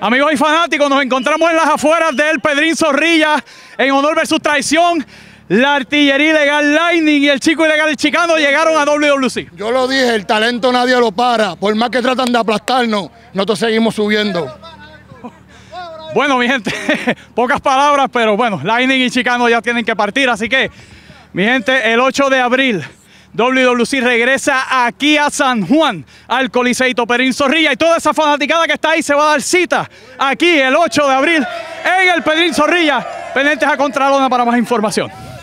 Amigos y fanáticos, nos encontramos en las afueras del Pedrín Zorrilla en Honor versus Traición. La artillería ilegal Lightning y el chico ilegal el Chicano llegaron a WWC. Yo lo dije, el talento nadie lo para. Por más que tratan de aplastarnos, nosotros seguimos subiendo. Bueno, mi gente, pocas palabras, pero bueno, Lightning y Chicano ya tienen que partir. Así que, mi gente, el 8 de abril, WWC regresa aquí a San Juan, al Coliseito Pedrín Zorrilla. Y toda esa fanaticada que está ahí se va a dar cita aquí el 8 de abril en el Pedrín Zorrilla. Pendientes a Contralona para más información.